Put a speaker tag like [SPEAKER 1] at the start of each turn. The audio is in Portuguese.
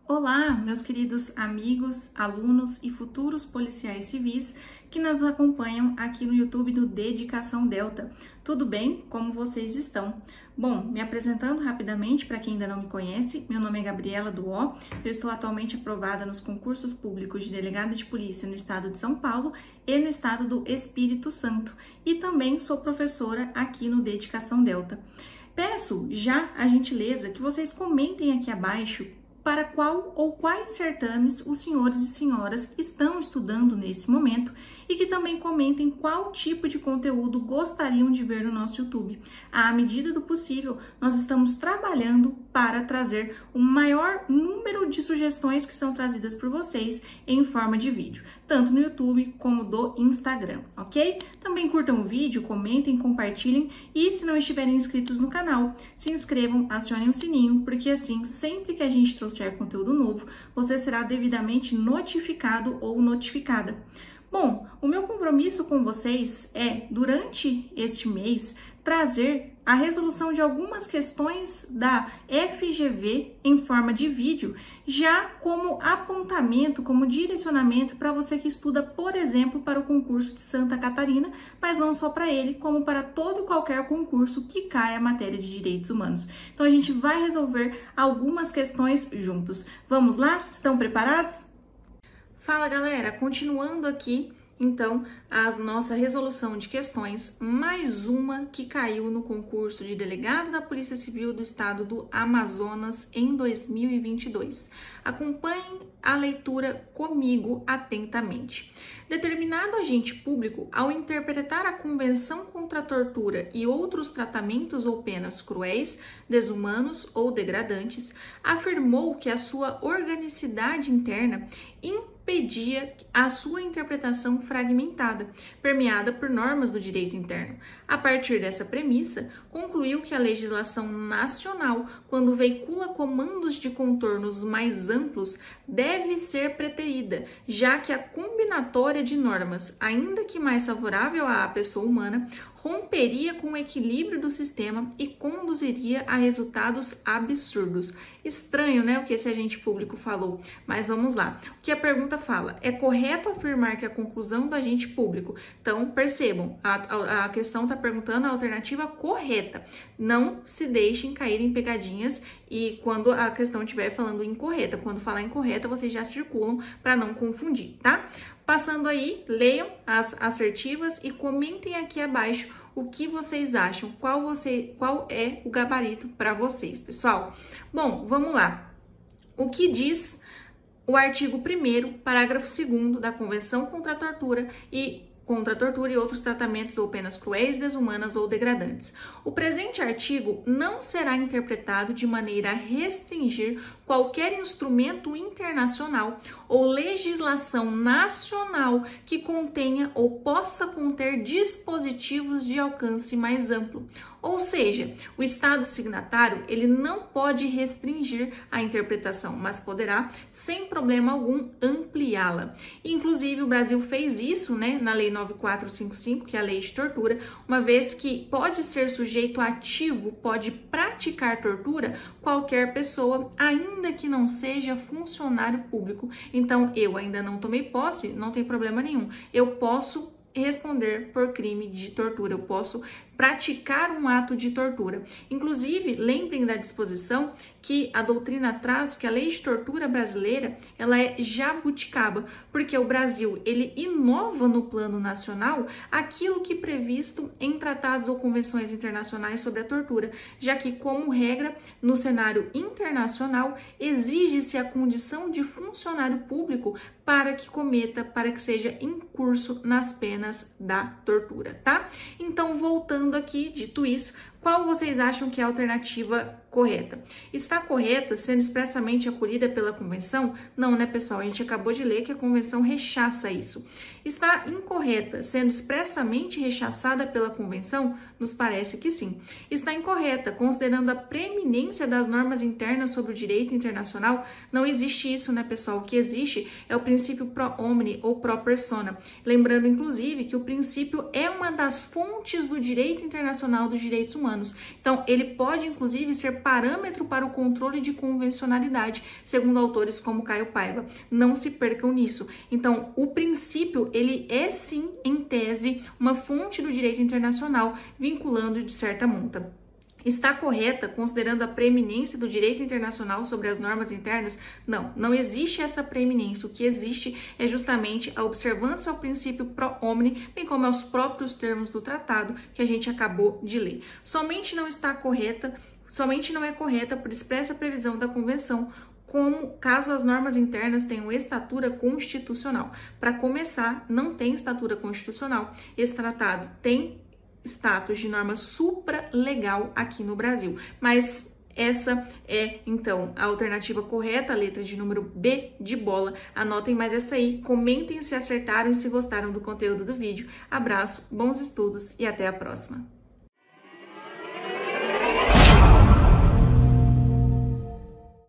[SPEAKER 1] Olá, meus queridos amigos, alunos e futuros policiais civis que nos acompanham aqui no YouTube do Dedicação Delta. Tudo bem? Como vocês estão? Bom, me apresentando rapidamente para quem ainda não me conhece, meu nome é Gabriela Duó, eu estou atualmente aprovada nos concursos públicos de delegada de polícia no estado de São Paulo e no estado do Espírito Santo e também sou professora aqui no Dedicação Delta. Peço já a gentileza que vocês comentem aqui abaixo para qual ou quais certames os senhores e senhoras estão estudando nesse momento e que também comentem qual tipo de conteúdo gostariam de ver no nosso YouTube. À medida do possível, nós estamos trabalhando para trazer o maior número de sugestões que são trazidas por vocês em forma de vídeo, tanto no YouTube como do Instagram, ok? Também curtam o vídeo, comentem, compartilhem e, se não estiverem inscritos no canal, se inscrevam, acionem o sininho, porque assim, sempre que a gente trouxer conteúdo novo, você será devidamente notificado ou notificada. Bom, o meu compromisso com vocês é, durante este mês, trazer a resolução de algumas questões da FGV em forma de vídeo, já como apontamento, como direcionamento para você que estuda, por exemplo, para o concurso de Santa Catarina, mas não só para ele, como para todo e qualquer concurso que caia a matéria de direitos humanos. Então a gente vai resolver algumas questões juntos. Vamos lá? Estão preparados? Fala, galera! Continuando aqui, então, a nossa resolução de questões, mais uma que caiu no concurso de delegado da Polícia Civil do Estado do Amazonas em 2022. Acompanhem a leitura comigo atentamente. Determinado agente público, ao interpretar a Convenção contra a Tortura e outros tratamentos ou penas cruéis, desumanos ou degradantes, afirmou que a sua organicidade interna impedia a sua interpretação fragmentada, permeada por normas do direito interno. A partir dessa premissa, concluiu que a legislação nacional, quando veicula comandos de contornos mais amplos, deve ser preterida, já que a combinatória de normas, ainda que mais favorável à pessoa humana, romperia com o equilíbrio do sistema e conduziria a resultados absurdos. Estranho, né, o que esse agente público falou, mas vamos lá. O que a pergunta fala? É correto afirmar que a conclusão do agente público... Então, percebam, a questão está perguntando a alternativa correta. Não se deixem cair em pegadinhas e quando a questão estiver falando incorreta. Quando falar incorreta, vocês já circulam para não confundir, tá? Passando aí, leiam as assertivas e comentem aqui abaixo o que vocês acham, qual é o gabarito para vocês, pessoal. Bom, vamos lá. O que diz o artigo 1º, parágrafo 2º da Convenção contra a Tortura e outros tratamentos ou penas cruéis, desumanas ou degradantes. O presente artigo não será interpretado de maneira a restringir qualquer instrumento internacional ou legislação nacional que contenha ou possa conter dispositivos de alcance mais amplo. Ou seja, o Estado signatário ele não pode restringir a interpretação, mas poderá, sem problema algum, ampliá-la. Inclusive, o Brasil fez isso, né, na Lei 9455, que é a lei de tortura, uma vez que pode ser sujeito ativo, pode praticar tortura qualquer pessoa, ainda que não seja funcionário público. Então, eu ainda não tomei posse, não tem problema nenhum. Eu posso responder por crime de tortura, eu posso praticar um ato de tortura. Inclusive, lembrem da disposição que a doutrina traz que a lei de tortura brasileira, ela é jabuticaba, porque o Brasil, ele inova no plano nacional aquilo que é previsto em tratados ou convenções internacionais sobre a tortura, já que, como regra, no cenário internacional, exige-se a condição de funcionário público para que seja incurso nas penas da tortura, tá? Então, voltando aqui, dito isso, qual vocês acham que é a alternativa correta? Está correta, sendo expressamente acolhida pela Convenção? Não, né, pessoal? A gente acabou de ler que a Convenção rechaça isso. Está incorreta, sendo expressamente rechaçada pela Convenção? Nos parece que sim. Está incorreta, considerando a preeminência das normas internas sobre o direito internacional? Não existe isso, né, pessoal? O que existe é o princípio pro homine ou pro persona. Lembrando, inclusive, que o princípio é uma das fontes do direito internacional dos direitos humanos. Então, ele pode, inclusive, ser parâmetro para o controle de convencionalidade, segundo autores como Caio Paiva. Não se percam nisso. Então, o princípio, ele é sim, em tese, uma fonte do direito internacional, vinculando de certa monta. Está correta, considerando a preeminência do direito internacional sobre as normas internas? Não, não existe essa preeminência. O que existe é justamente a observância ao princípio pro omni, bem como aos próprios termos do tratado que a gente acabou de ler. Somente não é correta por expressa previsão da Convenção, como caso as normas internas tenham estatura constitucional. Para começar, não tem estatura constitucional. Esse tratado tem status de norma supralegal aqui no Brasil, mas essa é, então, a alternativa correta, a letra de número B de bola. Anotem mais essa aí, comentem se acertaram e se gostaram do conteúdo do vídeo. Abraço, bons estudos e até a próxima!